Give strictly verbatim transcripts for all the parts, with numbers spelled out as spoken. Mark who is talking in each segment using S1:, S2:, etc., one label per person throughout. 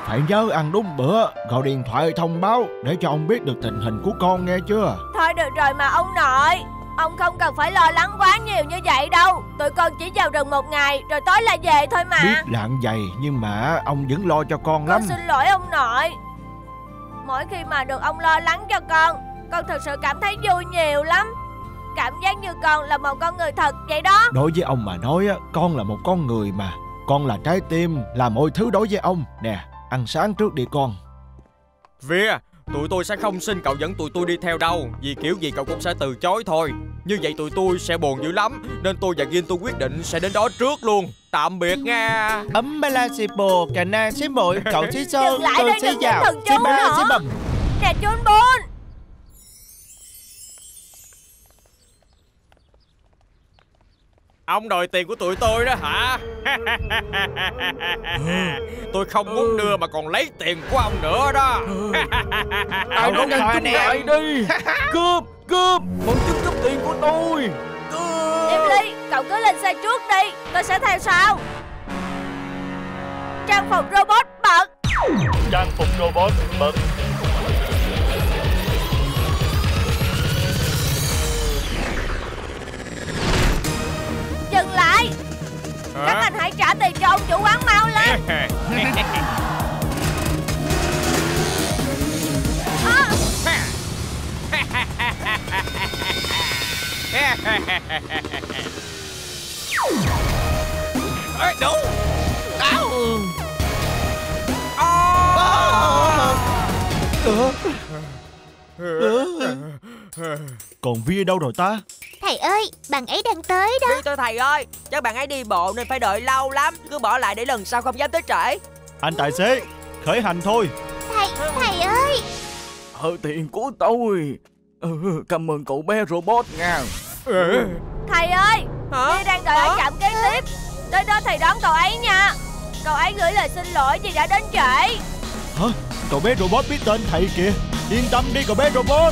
S1: phải nhớ ăn đúng bữa, gọi điện thoại thông báo để cho ông biết được tình hình của con nghe chưa?
S2: Thôi được rồi mà ông nội, ông không cần phải lo lắng quá nhiều như vậy đâu. Tụi con chỉ vào rừng một ngày rồi tối là về thôi mà.
S1: Biết là vậy nhưng mà ông vẫn lo cho con lắm.
S2: Con xin lỗi ông nội. Mỗi khi mà được ông lo lắng cho con, con thật sự cảm thấy vui nhiều lắm. Cảm giác như con là một con người thật vậy đó.
S1: Đối với ông mà nói á, con là một con người mà. Con là trái tim, là mọi thứ đối với ông. Nè, ăn sáng trước đi con.
S3: Vía, tụi tôi sẽ không xin cậu dẫn tụi tôi đi theo đâu, vì kiểu gì cậu cũng sẽ từ chối thôi. Như vậy tụi tôi sẽ buồn dữ lắm, nên tôi và Gin tôi quyết định sẽ đến đó trước luôn. Tạm biệt nha.
S4: Ấm ba la xì bồ, cà na xí bội, cậu xí sơn, tôi xí dạo, xí ba xí bầm.
S2: Nè Chun Bun.
S3: Ông đòi tiền của tụi tôi đó hả? Tôi không muốn đưa mà còn lấy tiền của ông nữa đó.
S4: Ai đó ngăn chúng lại đi. Cướp, cướp, bọn chúng cướp tiền của tôi.
S2: Emily, cậu cứ lên xe trước đi, tôi sẽ theo sau. Trang phục robot bật.
S5: Trang phục robot bật.
S2: Dừng lại. Hả? Các anh hãy trả tiền cho ông chủ quán mau lên. À.
S3: Ê, đủ.
S1: Còn Vi đâu rồi ta?
S6: Thầy ơi, bạn ấy đang tới đó.
S7: Đi thôi thầy ơi, chắc bạn ấy đi bộ nên phải đợi lâu lắm. Cứ bỏ lại để lần sau không dám tới trễ.
S1: Anh tài xế, khởi hành thôi.
S6: Thầy, thầy ơi.
S4: Ờ, tiền của tôi. Ừ, cảm ơn cậu bé robot nha.
S2: Ừ. Thầy ơi,
S7: Hả?
S2: Vi đang đợi ở trạm kế tiếp. Tới đó thầy đón cậu ấy nha. Cậu ấy gửi lời xin lỗi vì đã đến trễ.
S1: Hả? Cậu bé robot biết tên thầy kìa. Yên tâm đi cậu bé robot.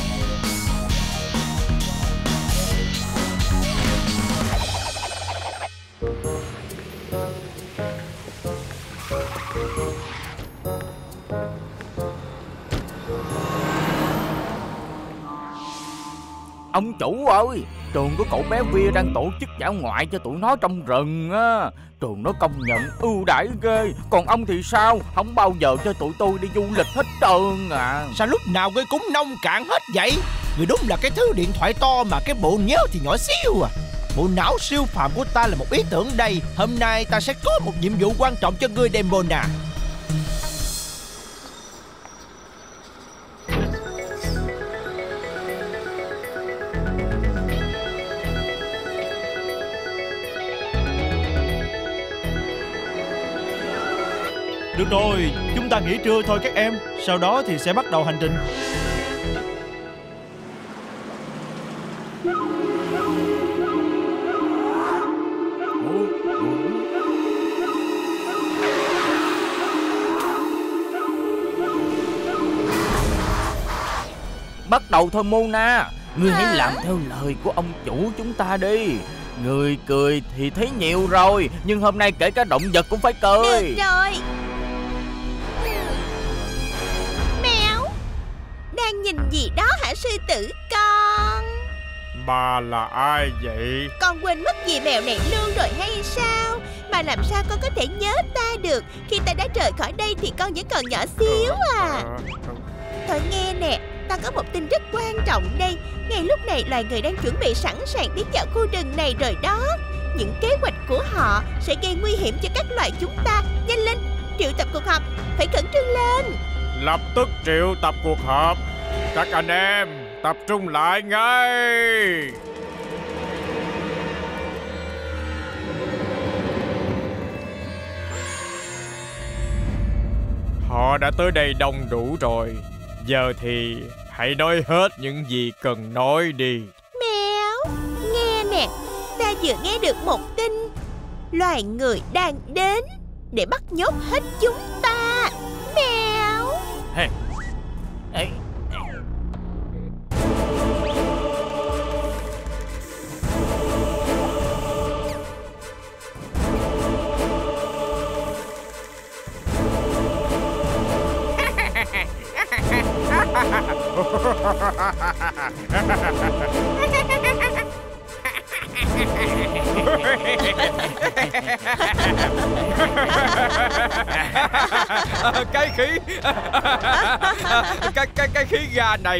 S4: Ông chủ ơi, trường của cậu bé Via đang tổ chức dã ngoại cho tụi nó trong rừng á. Trường nó công nhận ưu đãi ghê. Còn ông thì sao? Không bao giờ cho tụi tôi đi du lịch hết trơn à.
S8: Sao lúc nào ngươi cũng nông cạn hết vậy? Người đúng là cái thứ điện thoại to mà cái bộ nhớ thì nhỏ xíu à. Bộ não siêu phàm của ta là một ý tưởng đây. Hôm nay ta sẽ có một nhiệm vụ quan trọng cho ngươi Demona.
S1: Được rồi, chúng ta nghỉ trưa thôi các em. Sau đó thì sẽ bắt đầu hành trình.
S4: Bắt đầu thôi Mona. Ngươi hãy làm theo lời của ông chủ chúng ta đi. Người cười thì thấy nhiều rồi, nhưng hôm nay kể cả động vật cũng phải cười.
S6: Được rồi. Mèo, đang nhìn gì đó hả sư tử con?
S3: Bà là ai vậy?
S6: Con quên mất gì mèo này luôn rồi hay sao? Mà làm sao con có thể nhớ ta được? Khi ta đã rời khỏi đây thì con vẫn còn nhỏ xíu à. Thôi nghe nè, ta có một tin rất quan trọng đây. Ngay lúc này loài người đang chuẩn bị sẵn sàng tiến vào khu rừng này rồi đó. Những kế hoạch của họ sẽ gây nguy hiểm cho các loài chúng ta. Nhanh lên, triệu tập cuộc họp, phải khẩn trương lên.
S3: Lập tức triệu tập cuộc họp. Các anh em tập trung lại ngay. Họ đã tới đây đông đủ rồi. Giờ thì hãy nói hết những gì cần nói đi.
S6: Mèo, nghe nè, ta vừa nghe được một tin. Loài người đang đến để bắt nhốt hết chúng ta. Mèo.
S4: Hey. Hey.
S3: Cái khí cái cái cái khí ga này,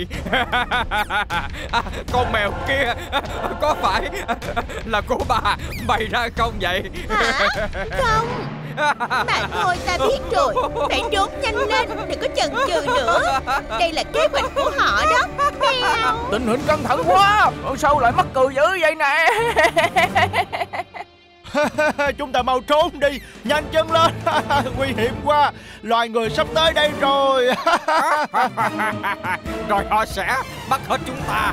S3: con mèo kia có phải là của bà bày ra không vậy?
S6: Hả? Không. Mà thôi, ta biết rồi. Phải trốn nhanh lên, đừng có chần chừ nữa. Đây là kế hoạch của họ đó. Mèo.
S4: Tình hình căng thẳng quá. Sao lại mắc cười dữ vậy nè?
S8: Chúng ta mau trốn đi. Nhanh chân lên. Nguy hiểm quá. Loài người sắp tới đây rồi.
S3: Rồi họ sẽ bắt hết chúng ta.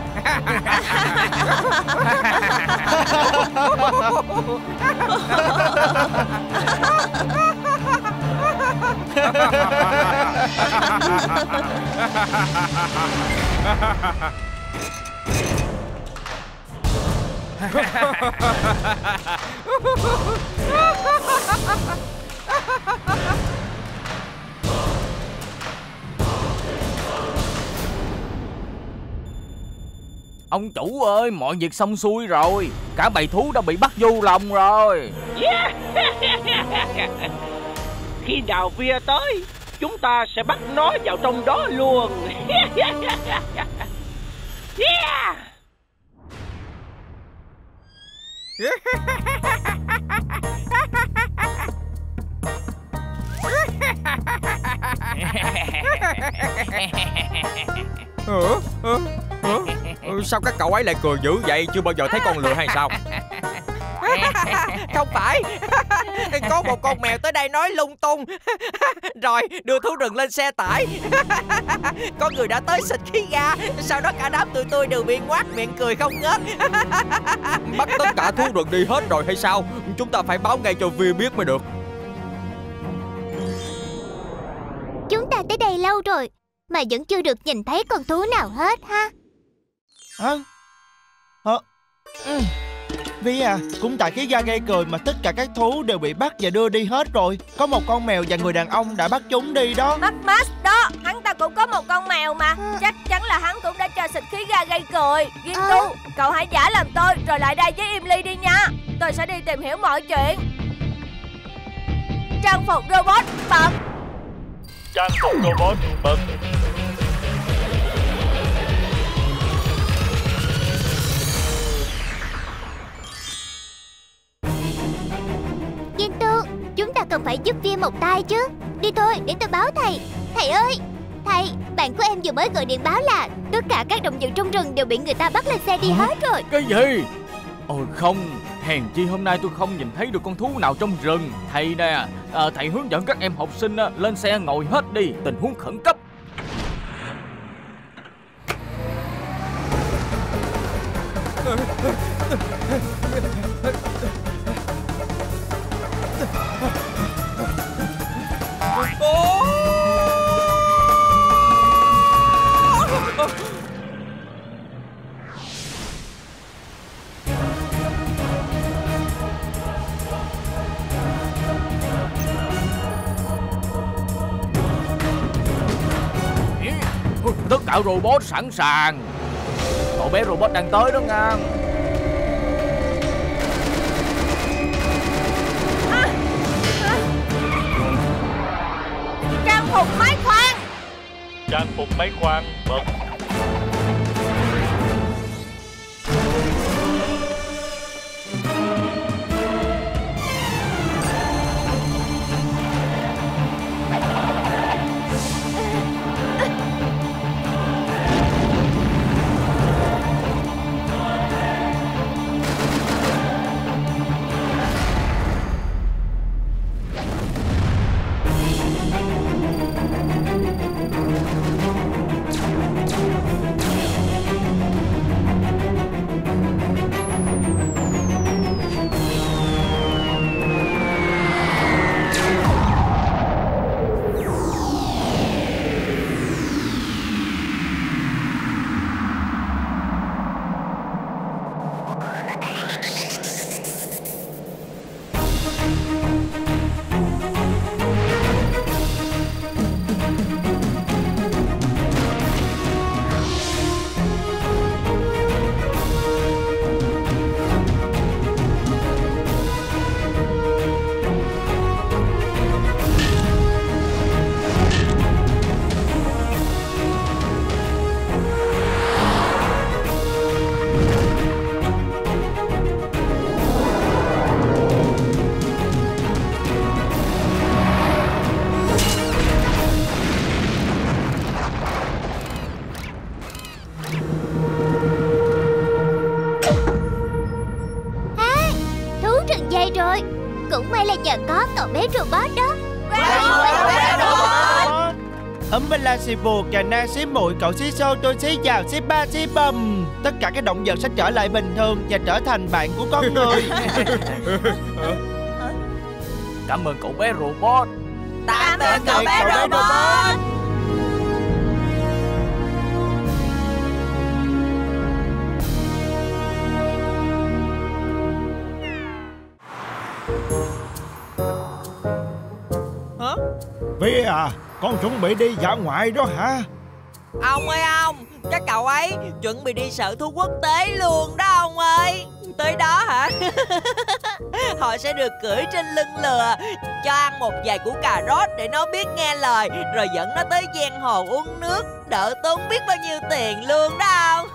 S4: Ông chủ ơi, mọi việc xong xuôi rồi. Cả bầy thú đã bị bắt vô lòng rồi.
S5: Khi nào Via tới, chúng ta sẽ bắt nó vào trong đó luôn. Yeah!
S3: Hả? Hả? Hả? Sao các cậu ấy lại cười dữ vậy? Chưa bao giờ thấy con lừa hay sao?
S7: Không phải. Có một con mèo tới đây nói lung tung, rồi đưa thú rừng lên xe tải. Có người đã tới xịt khí ga. Sau đó cả đám tụi tôi đều bị ngoác miệng cười không ngớt.
S3: Bắt tất cả thú rừng đi hết rồi hay sao? Chúng ta phải báo ngay cho Via biết mới được.
S9: Chúng ta tới đây lâu rồi mà vẫn chưa được nhìn thấy con thú nào hết ha.
S8: Hả? Hả? Ừ. Vì à, cũng tại khí ga gây cười mà tất cả các thú đều bị bắt và đưa đi hết rồi. Có một con mèo và người đàn ông đã bắt chúng đi đó.
S2: Mắt Max đó, hắn ta cũng có một con mèo mà. Chắc chắn là hắn cũng đã cho xịt khí ga gây cười. Gintu, à. Cậu hãy giả làm tôi rồi lại đây với Emily đi nha. Tôi sẽ đi tìm hiểu mọi chuyện. Trang phục robot bật.
S5: Trang phục robot bật.
S9: Gintu, chúng ta cần phải giúp Via một tay chứ. Đi thôi, để tôi báo thầy. Thầy ơi, thầy, bạn của em vừa mới gọi điện báo là tất cả các động vật trong rừng đều bị người ta bắt lên xe đi hết rồi.
S4: Cái gì? Ôi không, hèn chi hôm nay tôi không nhìn thấy được con thú nào trong rừng. Thầy nè, à, thầy hướng dẫn các em học sinh lên xe ngồi hết đi. Tình huống khẩn cấp. Tất cả robot sẵn sàng. Cậu bé robot đang tới đó nha.
S2: À, à. Trang phục máy khoan.
S5: Trang phục máy khoan bật.
S9: giờ có cậu bé robot đó.
S8: Impossible, Cana xí muội, cậu xí xô, tôi xí vào, xí ba xí bầm. Tất cả các động vật sẽ trở lại bình thường và trở thành bạn của con người.
S4: Cảm ơn cậu bé robot.
S2: Tạm biệt cậu bé robot.
S7: Hả?
S1: Vi à, con chuẩn bị đi dã ngoại đó hả?
S7: Ông ơi ông, các cậu ấy chuẩn bị đi sở thú quốc tế luôn đó ông ơi. Tới đó hả? Họ sẽ được cưỡi trên lưng lừa, cho ăn một vài củ cà rốt để nó biết nghe lời, rồi dẫn nó tới ven hồ uống nước, đỡ tốn biết bao nhiêu tiền luôn đó ông.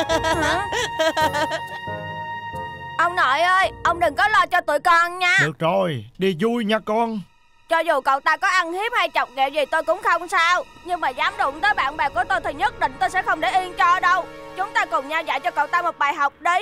S2: Ông nội ơi, ông đừng có lo cho tụi con nha.
S1: Được rồi, đi vui nha con.
S2: Cho dù cậu ta có ăn hiếp hay chọc ghẹo gì tôi cũng không sao. Nhưng mà dám đụng tới bạn bè của tôi thì nhất định tôi sẽ không để yên cho đâu. Chúng ta cùng nhau dạy cho cậu ta một bài học đi.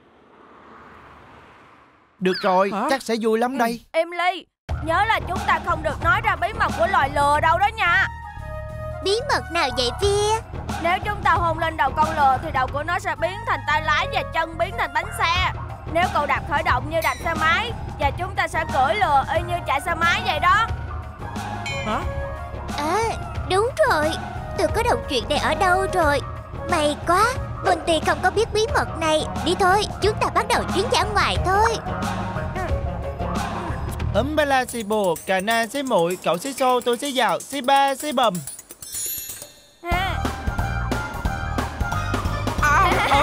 S8: Được rồi,
S7: Hả?
S8: chắc sẽ vui lắm đây.
S2: Emily, nhớ là chúng ta không được nói ra bí mật của loài lừa đâu đó nha.
S9: Bí mật nào vậy Via?
S2: Nếu chúng ta hôn lên đầu con lừa thì đầu của nó sẽ biến thành tay lái và chân biến thành bánh xe. Nếu cậu đạp khởi động như đạp xe máy, và chúng ta sẽ cưỡi lừa y như chạy xe máy vậy đó.
S7: Hả?
S9: À, đúng rồi. Tôi có đọc chuyện này ở đâu rồi. May quá, Monty không có biết bí mật này. Đi thôi, chúng ta bắt đầu chuyến dã ngoại thôi.
S8: Impossible, Cana xí muội, cậu xí xô, tôi xí vào, xí ba xí bầm.
S2: Ha.
S7: À, à.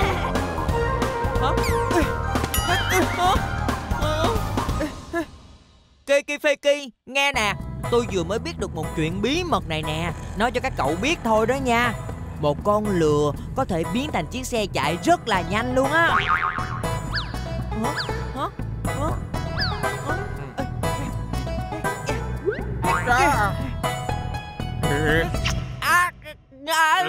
S7: Kiki Feki, nghe nè, tôi vừa mới biết được một chuyện bí mật này nè. Nói cho các cậu biết thôi đó nha. Một con lừa có thể biến thành chiếc xe chạy rất là nhanh luôn á. Hả? Hả? Hả? À, à,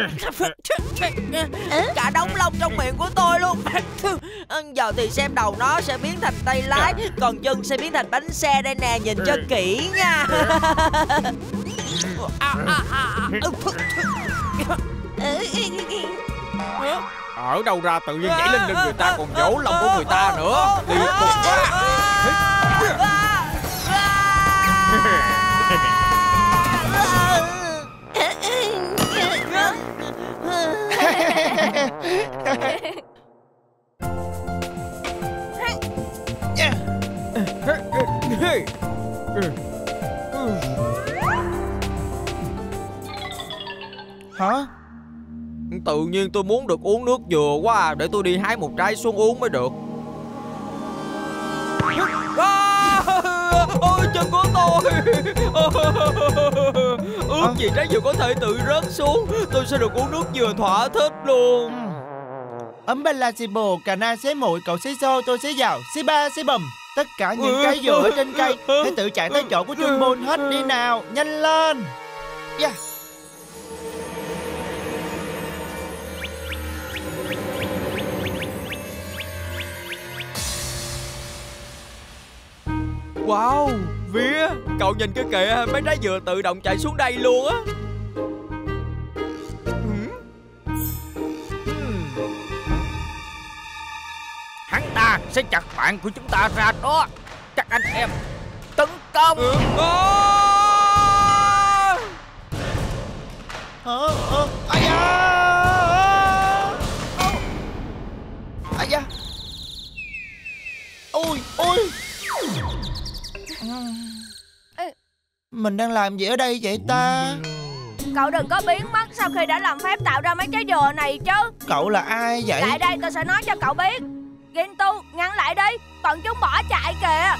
S7: cả đống lông trong miệng của tôi luôn. Giờ thì xem đầu nó sẽ biến thành tay lái, còn chân sẽ biến thành bánh xe đây nè, nhìn cho kỹ nha.
S3: Ở đâu ra tự nhiên nhảy lên lưng người ta còn vỗ lòng của người ta nữa. Liên tục quá.
S8: Hả?
S3: Tự nhiên tôi muốn được uống nước dừa quá à. Để tôi đi hái một trái xuống uống mới được. À, ôi chân của tôi. Ước gì trái dừa có thể tự rớt xuống, tôi sẽ được uống nước dừa thỏa thích luôn.
S8: Impossible, Cana xí muội, cậu xí xô, tôi xí vào, xí ba xí bầm. Tất cả những cái dừa ở trên cây hãy tự chạy tới chỗ của Chumbon hết đi nào. Nhanh lên. Yeah.
S3: Wow, Vía, cậu nhìn cái kìa, mấy trái dừa tự động chạy xuống đây luôn á.
S4: Hắn ta sẽ chặt bạn của chúng ta ra đó. Các anh em tấn công.
S8: Ờ, ờ, ai da. Ai da. Ôi, ôi. Mình đang làm gì ở đây vậy ta?
S2: Cậu đừng có biến mất sau khi đã làm phép tạo ra mấy trái dừa này chứ.
S8: Cậu là ai vậy?
S2: Lại đây tôi sẽ nói cho cậu biết. Gintu, ngăn lại đi, bọn chúng bỏ chạy kìa.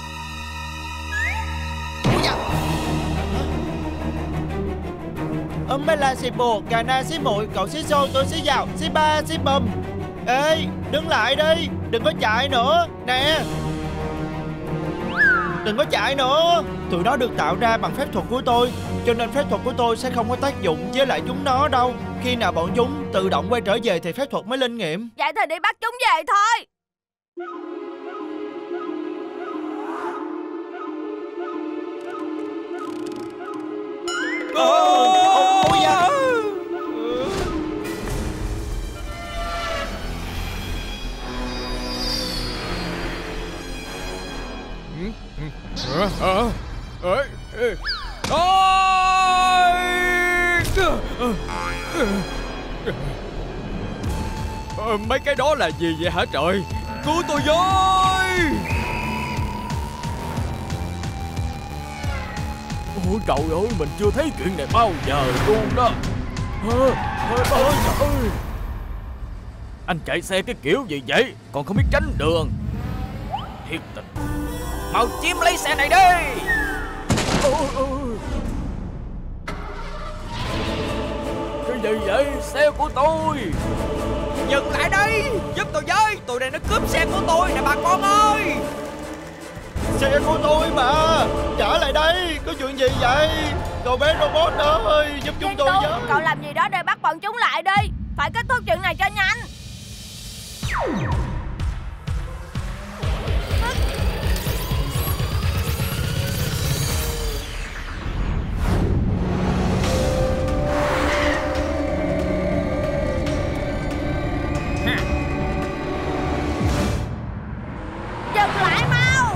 S8: Impossible, Cana xí muội, cậu xí xô, tôi xí vào, xí ba xí bầm. Ê, đứng lại đi, đừng có chạy nữa. Nè, đừng có chạy nữa. Tụi nó được tạo ra bằng phép thuật của tôi, cho nên phép thuật của tôi sẽ không có tác dụng với lại chúng nó đâu. Khi nào bọn chúng tự động quay trở về thì phép thuật mới linh nghiệm.
S2: Vậy thì đi bắt chúng về thôi.
S3: Ờ, ờ, ờ, ờ, mấy cái đó là gì vậy hả trời? Cứu tôi với!
S4: Ôi trời ơi, mình chưa thấy chuyện này bao giờ luôn đó. Ôi trời ơi, anh chạy xe cái kiểu gì vậy, còn không biết tránh đường. Thiệt tình. Mau chiếm lấy xe này đi. Ôi, ôi. Cái gì vậy? Xe của tôi.
S7: Dừng lại đi, giúp tôi với. Tụi này nó cướp xe của tôi nè bà con ơi.
S1: Xe của tôi mà, trả lại đây. Có chuyện gì vậy? Cậu bé robot ơi, giúp chúng tôi với.
S2: Cậu làm gì đó để bắt bọn chúng lại đi. Phải kết thúc chuyện này cho nhanh. Dừng lại mau.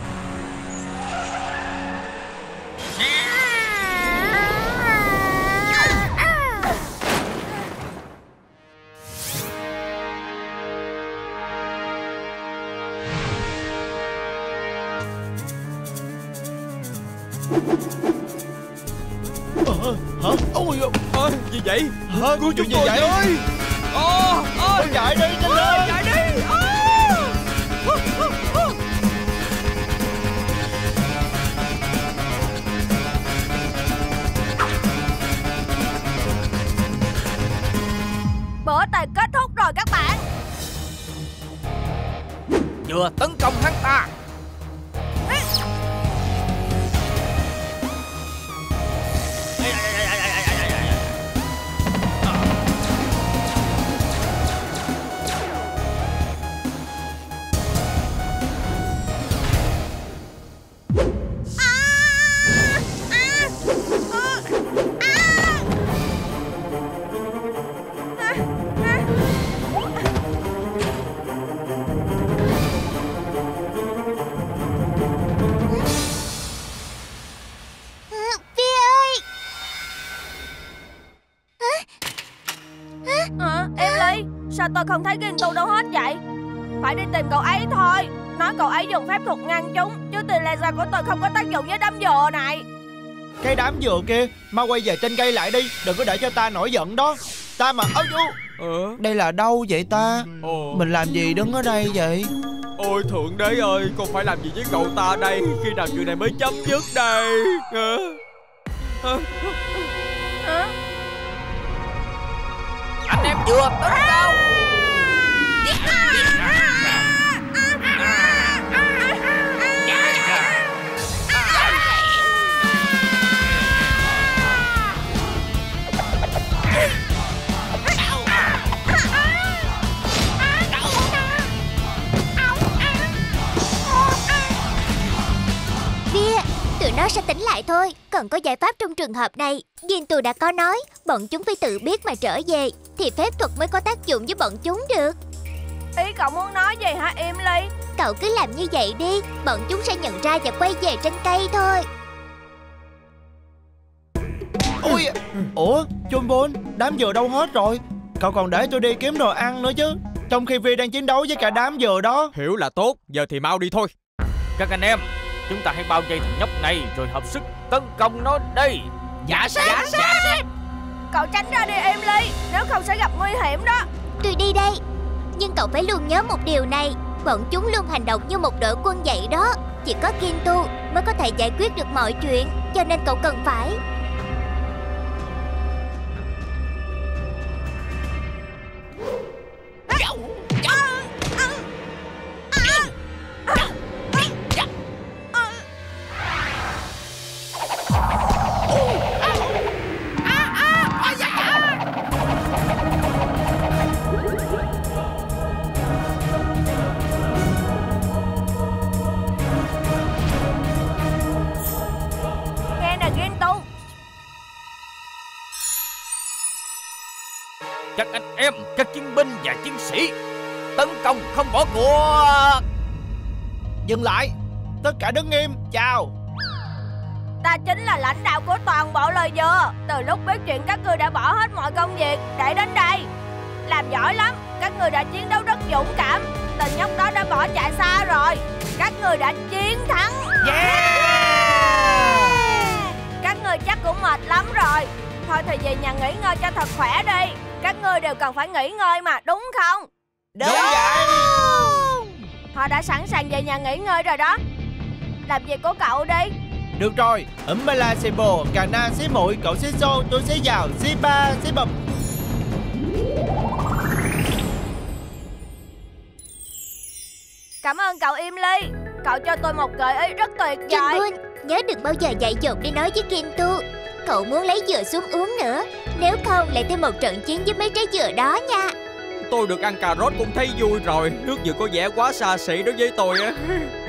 S1: Ờ, hả? Ôi,
S3: à, gì vậy?
S1: hả?
S3: Cứu chúng
S1: gì
S3: tôi
S1: vậy?
S3: với! Ờ, ờ,
S1: Chạy đi, nhanh lên!
S3: chạy đi! Ờ.
S2: Bữa tiệc kết thúc rồi các bạn.
S4: Vừa tấn công hắn ta.
S2: Sao tôi không thấy Gintu đâu hết vậy? Phải đi tìm cậu ấy thôi. Nói cậu ấy dùng phép thuật ngăn chúng, chứ tiền laser của tôi không có tác dụng với đám dừa này.
S1: Cái đám dừa kia, mau quay về trên cây lại đi. Đừng có để cho ta nổi giận đó. Ta mà ôi vô.
S8: Ờ. Đây là đâu vậy ta? Ồ. Mình làm gì đứng ở đây vậy?
S3: Ôi thượng đế ơi, con phải làm gì với cậu ta đây? Khi nào chuyện này mới chấm dứt đây? À. À.
S2: Hả?
S4: Anh em vừa tấn công.
S9: Tụi nó sẽ tỉnh lại thôi. Cần có giải pháp trong trường hợp này. Gintu đã có nói bọn chúng phải tự biết mà trở về, thì phép thuật mới có tác dụng với bọn chúng được.
S2: Ý cậu muốn nói gì hả Emily?
S9: Cậu cứ làm như vậy đi. Bọn chúng sẽ nhận ra và quay về trên cây thôi.
S1: Ui, ủa Chonbon, đám dừa đâu hết rồi? Cậu còn để tôi đi kiếm đồ ăn nữa chứ, trong khi Vi đang chiến đấu với cả đám dừa đó.
S3: Hiểu là tốt, giờ thì mau đi thôi.
S4: Các anh em, chúng ta hãy bao vây thằng nhóc này rồi hợp sức tấn công nó đây.
S7: Dạ sếp, dạ sếp.
S2: Cậu tránh ra đi Emily, nếu không sẽ gặp nguy hiểm đó.
S9: Tôi đi đây. Nhưng cậu phải luôn nhớ một điều này, bọn chúng luôn hành động như một đội quân vậy đó. Chỉ có Gintu mới có thể giải quyết được mọi chuyện, cho nên cậu cần phải
S4: các anh em, các chiến binh và chiến sĩ, tấn công không bỏ cuộc.
S1: Dừng lại, tất cả đứng im, chào.
S2: Ta chính là lãnh đạo của toàn bộ loài dừa. Từ lúc biết chuyện các ngươi đã bỏ hết mọi công việc để đến đây. Làm giỏi lắm. Các ngươi đã chiến đấu rất dũng cảm. Tên nhóc đó đã bỏ chạy xa rồi. Các ngươi đã chiến thắng.
S8: Yeah!
S2: Các ngươi chắc cũng mệt lắm rồi. Thôi thì về nhà nghỉ ngơi cho thật khỏe đi. Các ngươi đều cần phải nghỉ ngơi mà, đúng không?
S8: Đúng vậy.
S2: Họ đã sẵn sàng về nhà nghỉ ngơi rồi đó. Làm việc của cậu đi.
S1: Được rồi, ấm ba la xì bồ, cà na xí mũi, cậu xí xô, tôi xí vào, xí ba, xí bầm.
S2: Cảm ơn cậu Im Ly. Cậu cho tôi một gợi ý rất tuyệt
S9: John
S2: vời.
S9: Bull, nhớ đừng bao giờ dại dột đi nói với Kintu. Cậu muốn lấy dừa xuống uống nữa. Nếu không lại thêm một trận chiến với mấy trái dừa đó nha.
S3: Tôi được ăn cà rốt cũng thấy vui rồi. Nước dừa có vẻ quá xa xỉ đối với tôi á.